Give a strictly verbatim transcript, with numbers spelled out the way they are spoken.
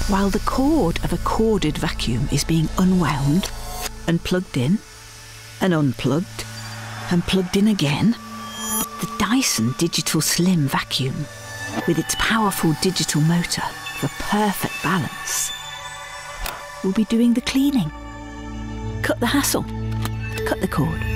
While the cord of a corded vacuum is being unwound and plugged in and unplugged and plugged in again, the Dyson Digital Slim vacuum, with its powerful digital motor for perfect balance, will be doing the cleaning. Cut the hassle, cut the cord.